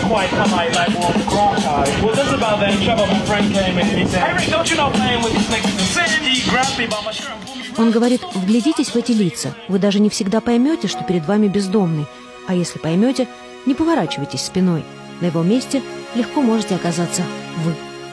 quite high, like Walter Cronkite. Well, just about that trouble, my friend came in and he said, "Hey, Rick, don't you know playing with these niggas is sin?" He grabbed me by my shirt and pulled me. Он говорит: вглядитесь в эти лица. Вы даже не всегда поймете, что перед вами бездомный. А если поймете, не поворачивайтесь спиной. На его месте легко можете оказаться вы.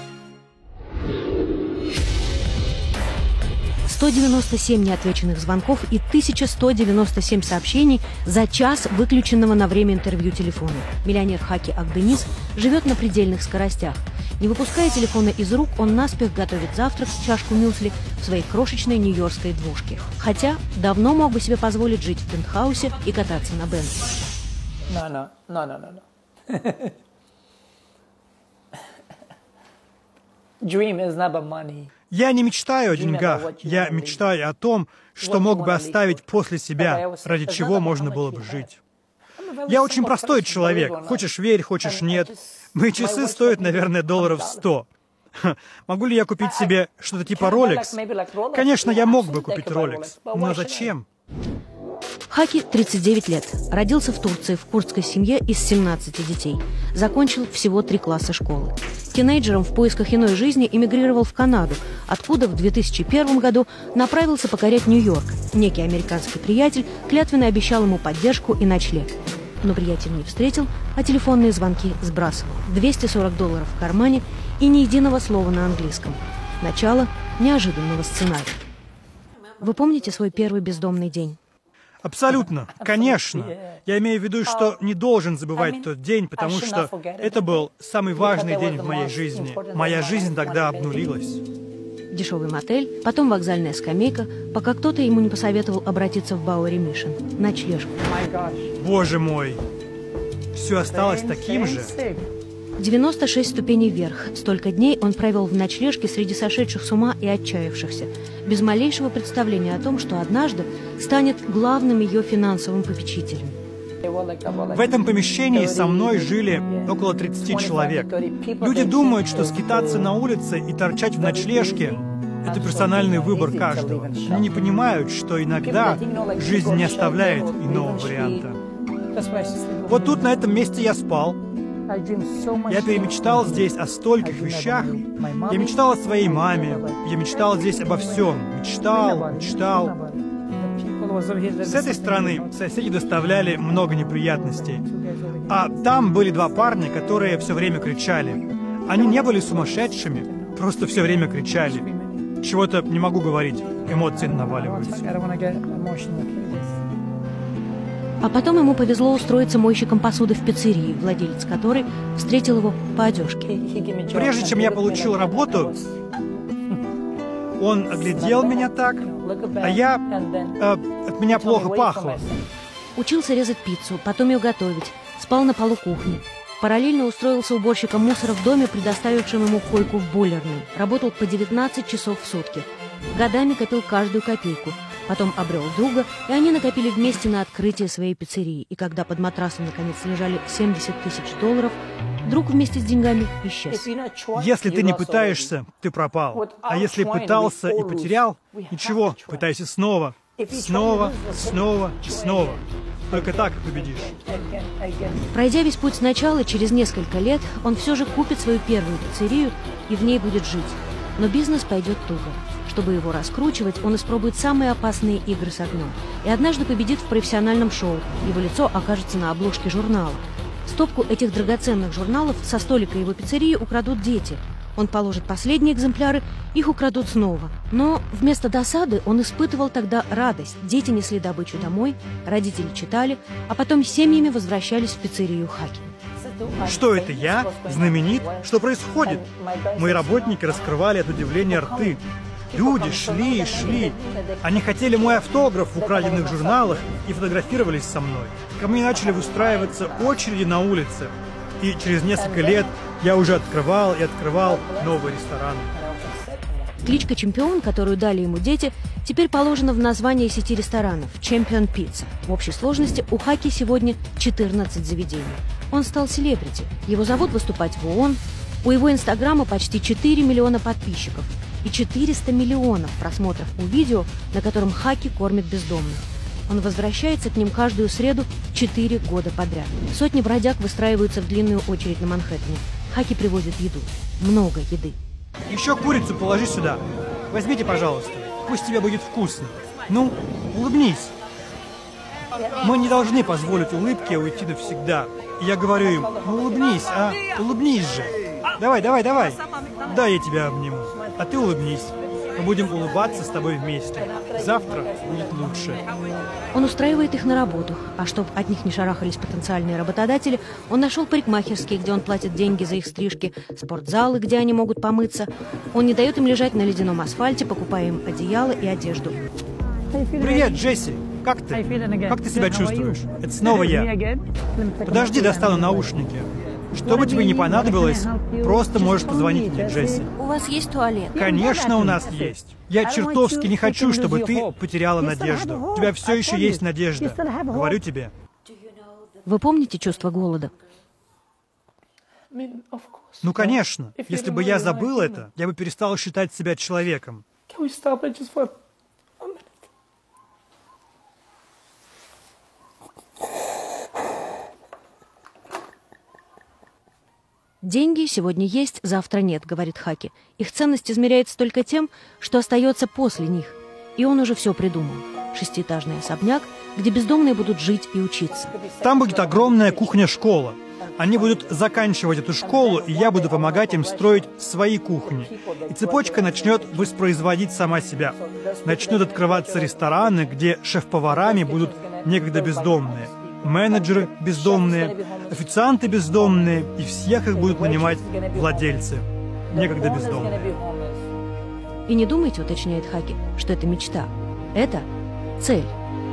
197 неотвеченных звонков и 1197 сообщений за час выключенного на время интервью телефона. Миллионер Хаки Акдениз живет на предельных скоростях. Не выпуская телефона из рук, он наспех готовит завтрак, чашку мюсли в своей крошечной нью-йоркской двушке. Хотя давно мог бы себе позволить жить в пентхаусе и кататься на Бентли. Я не мечтаю о деньгах, я мечтаю о том, что мог бы оставить после себя, ради чего можно было бы жить. Я очень простой человек, хочешь верь, хочешь нет. Мои часы стоят, наверное, $100. Могу ли я купить себе что-то типа Rolex? Конечно, я мог бы купить Rolex, но зачем? Хаки 39 лет. Родился в Турции в курдской семье из 17 детей. Закончил всего 3 класса школы. Тинейджером в поисках иной жизни эмигрировал в Канаду, откуда в 2001 году направился покорять Нью-Йорк. Некий американский приятель клятвенно обещал ему поддержку и ночлег. Но приятель не встретил, а телефонные звонки сбрасывал. $240 в кармане и ни единого слова на английском. Начало неожиданного сценария. Вы помните свой первый бездомный день? Абсолютно, конечно. Я имею в виду, что не должен забывать тот день, потому что это был самый важный день в моей жизни. Моя жизнь тогда обнулилась. Дешевый мотель, потом вокзальная скамейка, пока кто-то ему не посоветовал обратиться в Bowery Mission, ночлежку. Боже мой, все осталось таким же. 96 ступеней вверх. Столько дней он провел в ночлежке среди сошедших с ума и отчаявшихся, без малейшего представления о том, что однажды станет главным ее финансовым попечителем. В этом помещении со мной жили около 30 человек. Люди думают, что скитаться на улице и торчать в ночлежке – это персональный выбор каждого. Они не понимают, что иногда жизнь не оставляет иного варианта. Вот тут, на этом месте, я спал. Я перемечтал здесь о стольких вещах. Я мечтал о своей маме. Я мечтал здесь обо всем. Мечтал. С этой стороны соседи доставляли много неприятностей. А там были 2 парня, которые все время кричали. Они не были сумасшедшими, просто все время кричали. Чего-то не могу говорить, эмоции наваливаются. А потом ему повезло устроиться мойщиком посуды в пиццерии, владелец которой встретил его по одежке. Прежде чем я получил работу, он оглядел меня так, а от меня плохо пахло. Учился резать пиццу, потом ее готовить, спал на полу кухни. Параллельно устроился уборщиком мусора в доме, предоставившем ему койку в бойлерной. Работал по 19 часов в сутки. Годами копил каждую копейку. Потом обрел друга, и они накопили вместе на открытие своей пиццерии. И когда под матрасом наконец лежали $70 000, друг вместе с деньгами исчез. Если ты не пытаешься, ты пропал. А если пытался и потерял, ничего, пытайся снова. Снова. Только так победишь. Пройдя весь путь сначала, через несколько лет он все же купит свою первую пиццерию и в ней будет жить. Но бизнес пойдет туго. Чтобы его раскручивать, он испробует самые опасные игры с огнем. И однажды победит в профессиональном шоу. Его лицо окажется на обложке журнала. Стопку этих драгоценных журналов со столика его пиццерии украдут дети. Он положит последние экземпляры, их украдут снова. Но вместо досады он испытывал тогда радость. Дети несли добычу домой, родители читали, а потом семьями возвращались в пиццерию Хаки. Что это я? Знаменит? Что происходит? Мои работники раскрывали от удивления рты. Люди шли и шли. Они хотели мой автограф в украденных журналах и фотографировались со мной. Ко мне начали выстраиваться очереди на улице. И через несколько лет я уже открывал новые рестораны. Кличка «Чемпион», которую дали ему дети, теперь положена в название сети ресторанов «Champion Pizza». В общей сложности у Хаки сегодня 14 заведений. Он стал селебрити. Его зовут выступать в ООН. У его инстаграма почти 4 миллиона подписчиков и 400 миллионов просмотров у видео, на котором Хаки кормит бездомных. Он возвращается к ним каждую среду 4 года подряд. Сотни бродяг выстраиваются в длинную очередь на Манхэттене. Хаки привозит еду. Много еды. Еще курицу положи сюда. Возьмите, пожалуйста. Пусть тебе будет вкусно. Ну, улыбнись. Мы не должны позволить улыбке уйти навсегда. И я говорю им, ну улыбнись, а? Улыбнись же. Давай, давай, давай. Да, я тебя обниму. А ты улыбнись. Мы будем улыбаться с тобой вместе. Завтра будет лучше. Он устраивает их на работу, а чтобы от них не шарахались потенциальные работодатели, он нашел парикмахерские, где он платит деньги за их стрижки, спортзалы, где они могут помыться. Он не дает им лежать на ледяном асфальте, покупая им одеяло и одежду. Привет, Джесси. Как ты? Как ты себя чувствуешь? Это снова я. Подожди, достану наушники. Что бы тебе не понадобилось, просто можешь позвонить мне, Джесси. У вас есть туалет? Конечно, у нас есть. Я чертовски не хочу, чтобы ты потеряла надежду. У тебя все еще есть надежда. Говорю тебе. Вы помните чувство голода? Ну, конечно. Если бы я забыл это, я бы перестал считать себя человеком. «Деньги сегодня есть, завтра нет», — говорит Хаки. Их ценность измеряется только тем, что остается после них. И он уже все придумал. 6-этажный особняк, где бездомные будут жить и учиться. Там будет огромная кухня-школа. Они будут заканчивать эту школу, и я буду помогать им строить свои кухни. И цепочка начнет воспроизводить сама себя. Начнут открываться рестораны, где шеф-поварами будут некогда бездомные. Менеджеры бездомные, официанты бездомные, и всех их будут нанимать владельцы, некогда бездомные. И не думайте, уточняет Хаки, что это мечта. Это цель.